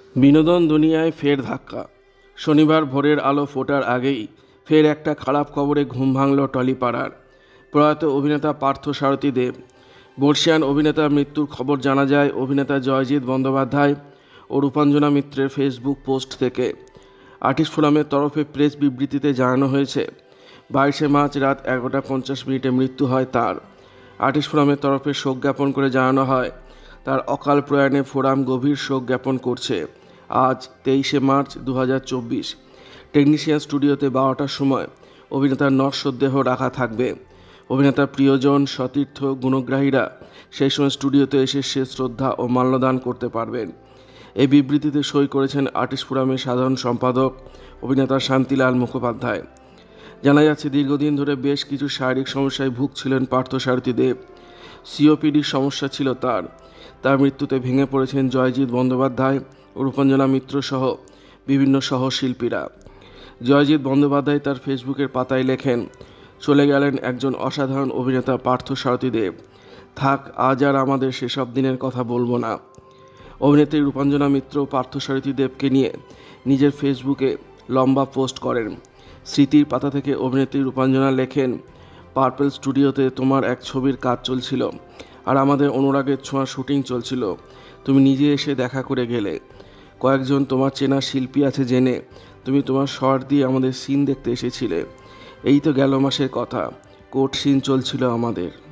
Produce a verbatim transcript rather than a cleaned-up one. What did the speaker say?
বিনোদন দুনিয়ায় ফের ধাক্কা। শনিবার ভোরের আলো ফোটার আগেই ফের একটা খারাপ খবরে ঘুম ভাঙল টলিপাড়ার। প্রয়াত অভিনেতা পার্থ সারথী দেব, বর্ষিয়ান অভিনেতার মৃত্যুর খবর জানা যায় অভিনেতা জয়জিৎ বন্দ্যোপাধ্যায় ও রূপাঞ্জনা মিত্রের ফেসবুক পোস্ট থেকে। আর্টিস্ট ফোরামের তরফে প্রেস বিবৃতিতে জানানো হয়েছে, বাইশে মার্চ রাত এগারোটা পঞ্চাশ মিনিটে মৃত্যু হয় তার। আর্টিস্ট ফোরামের তরফে শোক জ্ঞাপন করে জানানো হয়, তার অকাল প্রয়াণে ফোরাম গভীর শোক জ্ঞাপন করছে। আজ তেইশে মার্চ দু হাজার চব্বিশ টেকনিশিয়ান স্টুডিওতে বারোটার সময় অভিনেতার নশ্বরদেহ রাখা থাকবে। অভিনেতার প্রিয়জন, সতীর্থ, গুণগ্রাহীরা সেই সময় স্টুডিওতে এসে শেষ শ্রদ্ধা ও মাল্যদান করতে পারবেন। এই বিবৃতিতে সই করেছেন আর্টিস্ট ফোরামের সাধারণ সম্পাদক অভিনেতা শান্তিলাল মুখোপাধ্যায়। জানা যাচ্ছে, দীর্ঘদিন ধরে বেশ কিছু শারীরিক সমস্যায় ভুগছিলেন পার্থ সারথী দেব। সিওপিডির সমস্যা ছিল তার। তার মৃত্যুতে ভেঙে পড়েছেন জয়জিৎ বন্দ্যোপাধ্যায় ও রূপাঞ্জনা মিত্র সহ বিভিন্ন সহশিল্পীরা। জয়জিৎ বন্দ্যোপাধ্যায় তার ফেসবুকের পাতায় লেখেন, চলে গেলেন একজন অসাধারণ অভিনেতা পার্থ সারথী দেব। থাক, আজ আর আমাদের সেসব দিনের কথা বলবো না। অভিনেত্রী রূপাঞ্জনা মিত্র পার্থ সারথী দেবকে নিয়ে নিজের ফেসবুকে লম্বা পোস্ট করেন। স্মৃতির পাতা থেকে অভিনেত্রী রূপাঞ্জনা লেখেন, পার্পল স্টুডিওতে তোমার এক ছবির কাজ চলছিল আর আমাদের অনুরাগের ছোঁয়া শুটিং চলছিল। তুমি নিজে এসে দেখা করে গেলে। কয়েকজন তোমার চেনা শিল্পী আছে জেনে তুমি তোমার শর্ট দিয়ে আমাদের সিন দেখতে এসেছিলে। এই তো গেল মাসের কথা, কোর্ট সিন চলছিল আমাদের।